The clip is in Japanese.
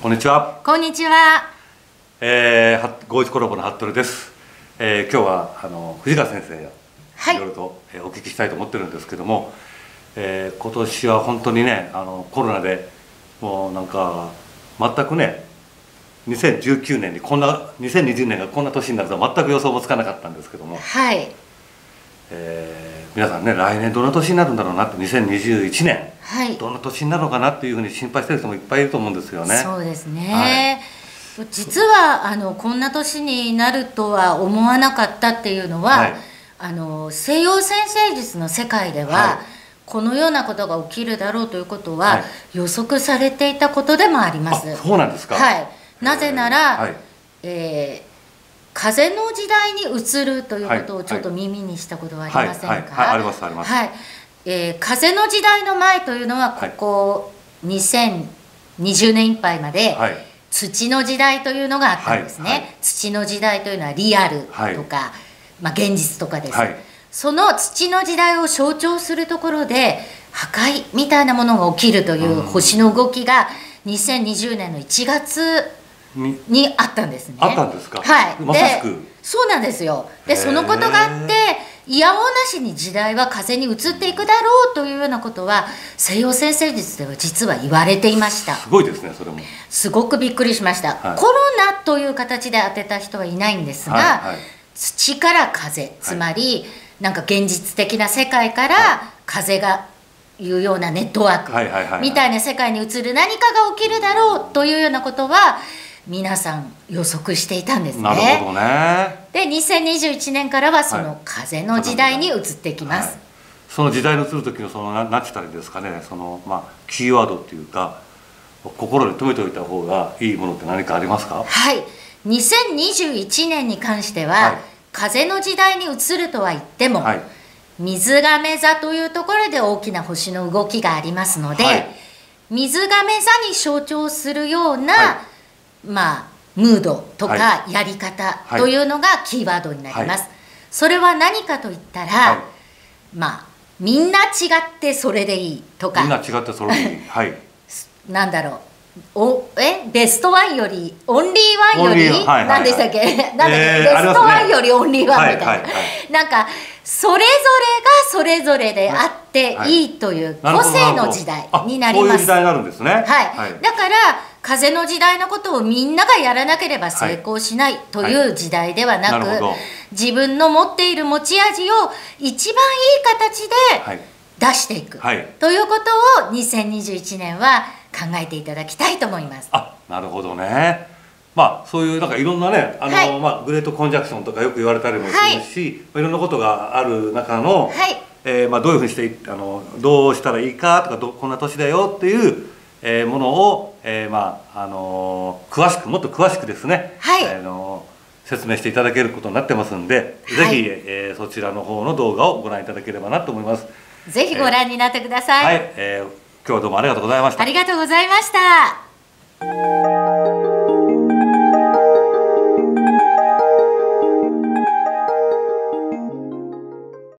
こんにちは。 こんにちは。 ゴイチコラボの服部です。今日は藤川先生や、 はい、 いろいろとお聞きしたいと思ってるんですけども、今年は本当にねコロナでもうなんか全くね2019年に2020年がこんな年になるとは全く予想もつかなかったんですけども、 はい、 皆さんね来年どんな年になるんだろうなって2021年、 はい、 どんな年になるのかなっていうふうに心配してる人もいっぱいいると思うんですよね。 そうですね。はい、実はこんな年になるとは思わなかったっていうのは、はい、西洋占星術の世界では、はい、このようなことが起きるだろうということは、はい、予測されていたことでもあります。 そうなんですか。 はい、なぜなら、はい、風の時代に移るということをちょっと耳にしたことはありませんか？ ありますあります。 はい、風の時代の前というのはここ2020年いっぱいまで、はい、土の時代というのがあったんですね。はいはい、土の時代というのはリアルとか、はい、現実とかです。はい、その土の時代を象徴するところで破壊みたいなものが起きるという星の動きが2020年の1月にあったんですね。 あったんですか。 はい。 まさしく。 そうなんですよ。でそのことがあっていやおうなしに時代は風に移っていくだろうというようなことは西洋占星術では実は言われていました。 すごいですね。それもすごくびっくりしました。はい、コロナという形で当てた人はいないんですが、はいはい、土から風、つまり、はい、なんか現実的な世界から風がいうようなネットワークみたいな世界に移る何かが起きるだろうというようなことは皆さん予測していたんですね。 なるほどね。 で2021年からはその風の時代に移っていきます。はい、 その時代の移る時の何て言ったらいいですかね、キーワードっていうか心に留めておいた方がいいものって何かありますか？ はい、2021年に関しては、はい、風の時代に移るとは言っても、はい、水亀座というところで大きな星の動きがありますので、はい、水亀座に象徴するような、はい、ムードとかやり方というのがキーワードになります。はい、それは何かといったら、はい、みんな違ってそれでいいとか、 みんな違ってそれでいい、はい、 なんだろう、ベストワンよりオンリーワンより何でしたっけ、ベストワンよりオンリーワンみたいな、なんかそれぞれがそれぞれであっていいという個性の時代になります。 そういう時代になるんですね。 はい、だから風の時代のことをみんながやらなければ成功しないという時代ではなく、自分の持っている持ち味を一番いい形で出していくということを2021年は考えていただきたいと思います。 なるほどね。そういうなんかいろんなねグレートコンジャクションとかよく言われたりもするし、いろんなことがある中の、どういうふうにしてどうしたらいいかとかこんな年だよっていうものをもっと詳しくですね、説明していただけることになってますんで、ぜひそちらの方の動画をご覧いただければなと思います。 ぜひご覧になってください。 今日はどうもありがとうございました。 ありがとうございました。